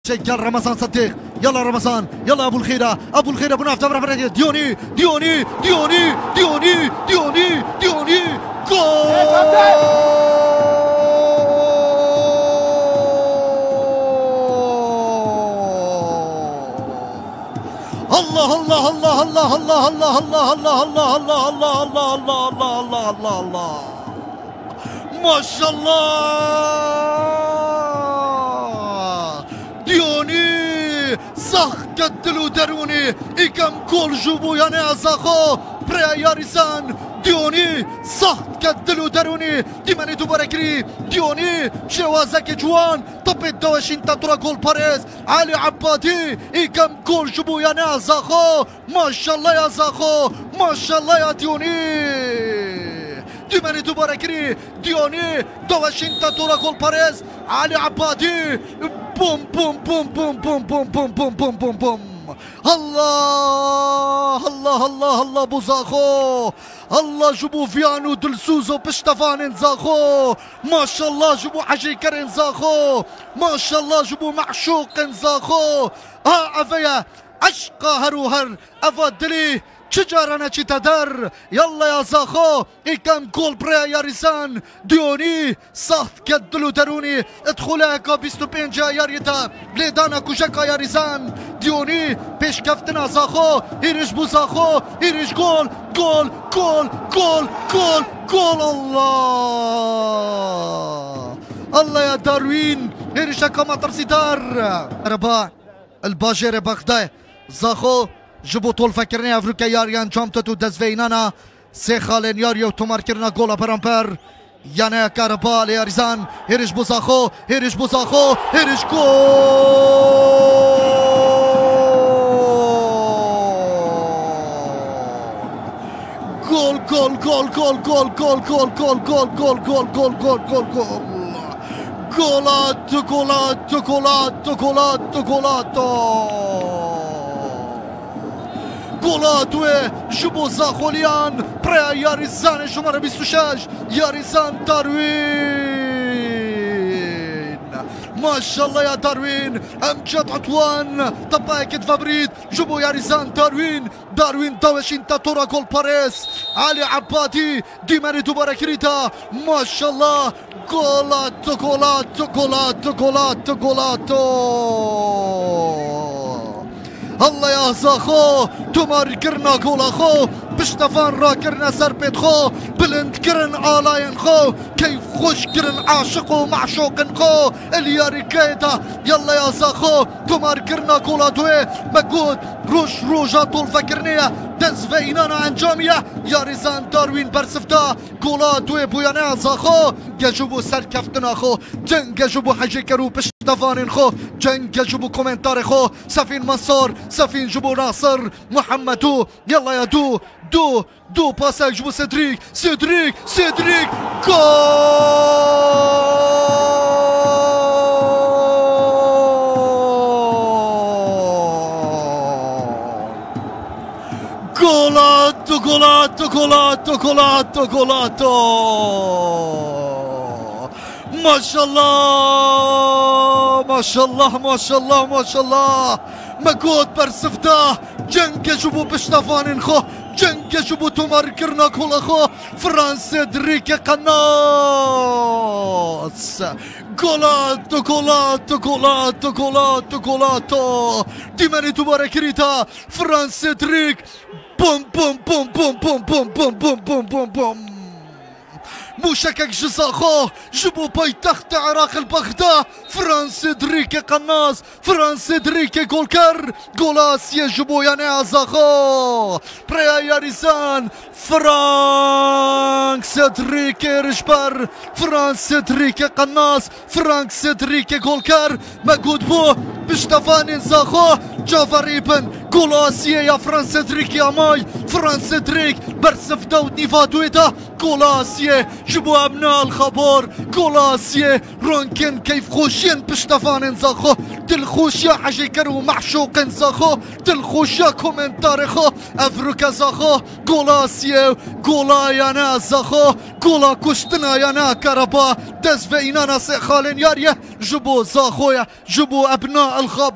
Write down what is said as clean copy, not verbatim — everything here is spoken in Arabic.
شيكر رمضان صديق، يلا رمضان، يلا ابو الخيره، ابو الخيره ابو نافذه ديوني ديوني ديوني ديوني ديوني ديوني جول! الله الله الله الله الله الله الله الله الله الله الله الله الله الله الله الله الله ما شاء الله ديوني صخ قدلو دروني إكم كل جوبو يعني أزاخو بريا ياريسان ديوني صخ قدلو دروني ديماني دوباركري ديوني شوازك جوان طبيت دواشين تطرا جول باريس علي عبادي إكم كل جوبو يعني أزاخو ما شاء الله يا زاخو ما شاء الله يا ديوني ديماني دوباركري ديوني دواشين تطرا جول باريس علي عبادي بوم بوم بوم بوم بوم بوم بوم بوم بوم بوم بوم الله الله الله الله بوزاخو الله جبو فيانو دلسوزو بشتفان زاخو ما شاء الله جبو حجي كرين زاخو ما شاء الله جبو معشوق زاخو ها افيا عشقا هروهر افادلي شجرنا تدر يلا يا زاخو إكام جول بريا ياريسان ديوني صاف كدلو دروني ادخلاك بيستو بينجا ياريتا بليدانا كوشاكا ياريسان ديوني بيش كفتنا زاخو هيرش بو زاخو هيرش جول جول جول جول جول جول الله الله يا داروين هيرش كما ترسيدار رباع الباجير بغداد زاخو جبو طول فكرني افريكا ياريان جامتو دزفينانا سيخالين ياريو تمار كرنا جولا برامبر يانا كاربال ياريزان هيرش بوزاخو هيرش بوزاخو هيرش جول جول جول جول جول جول جول جول جول جول جول جول جول جول جول جولات جولات جولات جولات جولات جولاتو جبو زاخوليان بريا ياريزان شمارة 26 ياريزان داروين ما شاء الله يا داروين امجد عطوان طباكت فابريد جبو ياريزان داروين داروين دوشين تاتورا جول باريس علي عبادي ديماني دوباركريتا ما شاء الله جولاتو جولاتو جولاتو جولاتو جولاتو الله يا زاخو تمار كرنا كولا خو بشتفان را كرنا سربيت خو بلند كرن آلاين خو كيف خوش كرن عاشق ومعشوق خو الياري كيتا يلا يا زاخو تمار كرنا كولا دوي مقود روش روجا طول فكرنية دز فينانا انجامية ياريزان داروين برسفتا كولا دوي بويانا زاخو يجبو سر كفتنا خو جنگ يجبو حجي كرو بشتفان خو جنگ يجبو كومنتار خو سفين منصور سفين جبو ناصر محمدو يلا يا دو دو دو باساج جبو سيدريك سيدريك سيدريك جول جولاتو جولاتو جولاتو جولاتو جولاتو ما شاء الله ما شاء الله ما شاء الله ما شاء الله مقود برسفته جنك جبو بشتفان خو جنك جبو تمر كرنا كل خو فرانس دريك قناص جولاتو جولاتو جولاتو جولاتو جولاتو ديماني تباركريتا فرانس دريك بوم بوم بوم بوم بوم بوم بوم بوم بوم بوم بوم موشكك جزاخو جبو بايتخت عراق البغداد فرانس دريكي قناص فرانس دريكي جولكر جولاس يجبو يعني ازاخو بريا ياريزان فرانك سدريكي رجبر فرانس دريكي قناص فرانك سدريكي جولكر مقود بو بشتفان زاخو جافري بن كولاسيا يا فرانسيدريك يا ماي فرانسيدريك برسف داود نيفادويتا كولاسيا جبوا ابناء الخبر كولاسيا رونكن كيف خوشين بشتفان زاخو تلخوشيا حاجي كرو معشوق زاخو تلخوشيا كومنتار خو افروكا زاخو كولاسيا كولايانا زاخو كولا كشتنا يانا كربا دز فينانا سيخالين ياريه جبوا زاخويا جبوا ابناء الخبر